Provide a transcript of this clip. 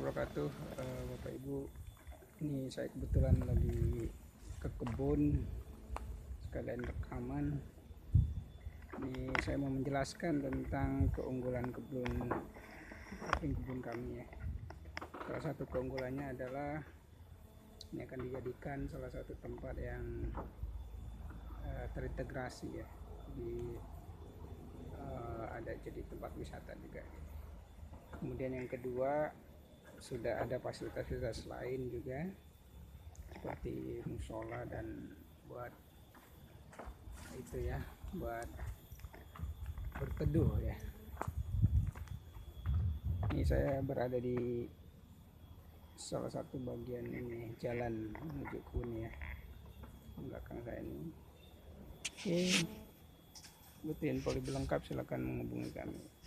wabarakatuh. Bapak Ibu, ini saya kebetulan lagi ke kebun sekalian rekaman. Ini saya mau menjelaskan tentang keunggulan kebun kami ya. Salah satu keunggulannya adalah ini akan dijadikan salah satu tempat yang terintegrasi ya. Ada jadi tempat wisata juga. Kemudian yang kedua, sudah ada fasilitas lain juga seperti musola dan buat itu ya, buat berteduh ya. Ini saya berada di salah satu bagian ini jalan menuju kebun ya, belakang saya ini. Oke, butuh info lebih lengkap silakan menghubungi kami.